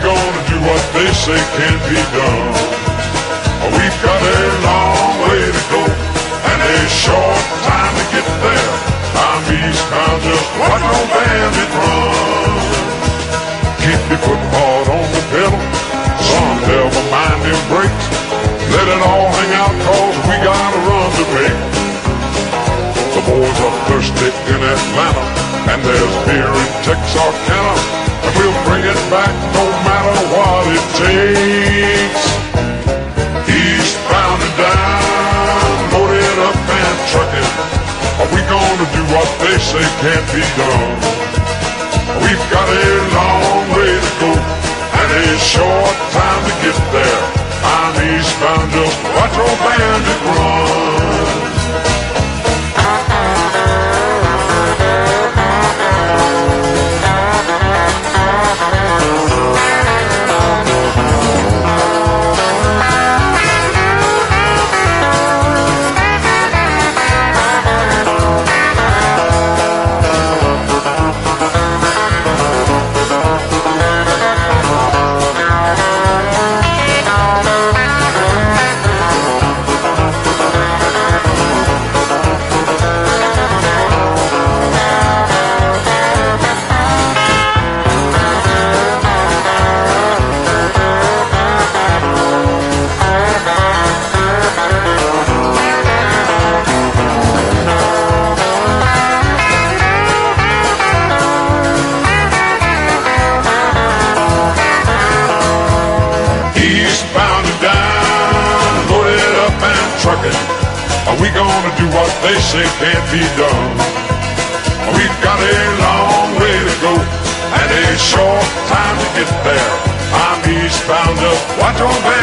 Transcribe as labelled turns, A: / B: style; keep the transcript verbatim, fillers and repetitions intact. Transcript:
A: gonna do what they say can't be done? We've got a long way to go and a short time to get there. I'm eastbound, just watch no bandit run. Keep your foot hard on the pedal, son, never mind them brakes. Let it all hang out, cause we got a run to make. The boys are thirsty in Atlanta, and there's beer in Texarkana, and we'll bring it back no matter what it takes. Eastbound and down, loaded up and trucking. Are we gonna do what they say can't be done? We've got a long way to go and a short time to get there. I'm eastbound, just watch old bandit run. Eastbound and down, loaded up and trucking. Are we gonna do what they say can't be done? We've got a long way to go and a short time to get there. I'm eastbound, just watch on back.